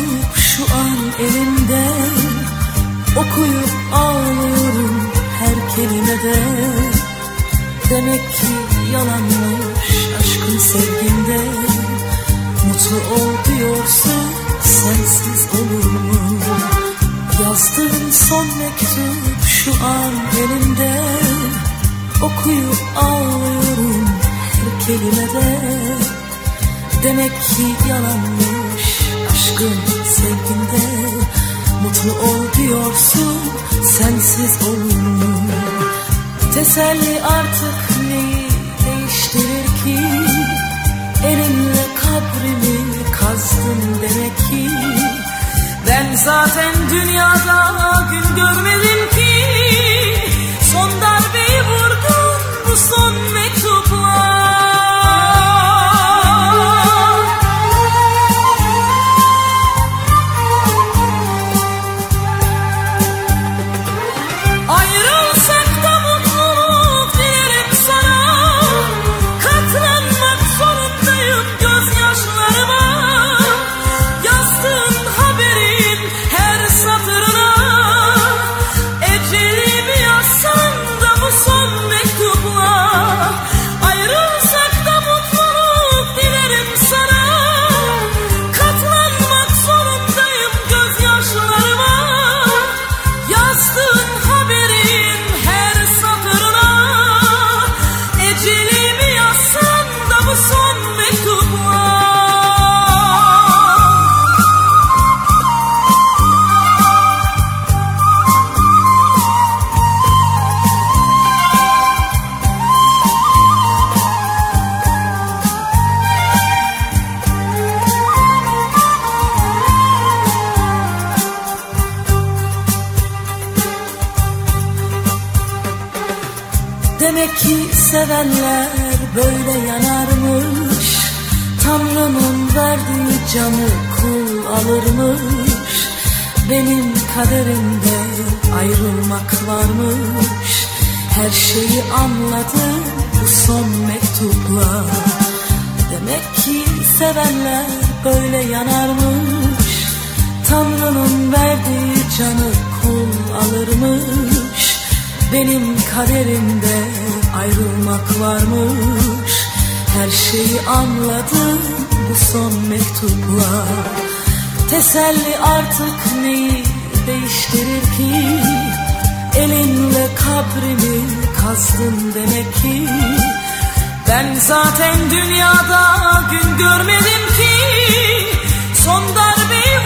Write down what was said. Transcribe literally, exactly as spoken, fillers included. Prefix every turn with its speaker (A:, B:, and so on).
A: mektup şu an elimde, okuyup ağlıyorum her kelimede. Demek ki yalanmış aşkın sevginde. Mutlu ol diyorsun, sensiz olur mu? Yazdığım son mektup şu an elimde, okuyup ağlıyorum her kelimede. Demek ki yalanmış aşkın sevginde. Mutlu ol diyorsun, sensiz olur mu? Teselli artık neyi değiştirir ki? Elinle kabrimi kazdın demek ki. Ben zaten dünyada gün görmedim ki. Son darbeyi vurdun bu son mektupla. Ayrılsak da mutluluk dilerim sana. Katlanmak zorundayım gözyaşlarıma. Yazdığın haberin her satırına. Ecelimi yazsan da bu son mektupla. Ayrılsak da mutluluk dilerim sana. Katlanmak zorundayım gözyaşlarıma. Yazdığın haberin her satırına. Ecelimi yazsan da bu son mektupla. Demek ki sevenler böyle yanarmış. Tanrı'nın verdiği canı kul alırmış. Benim kaderimde ayrılmak varmış. Her şeyi anladım bu son mektupla. Demek ki sevenler böyle yanarmış. Tanrı'nın verdiği canı kul alırmış. Benim kaderimde ayrılmak varmış. Her şeyi anladım bu son mektupla. Teselli artık neyi değiştirir ki? Elinle kabrimi kazdın demek ki. Ben zaten dünyada gün görmedim ki. Son darbeyi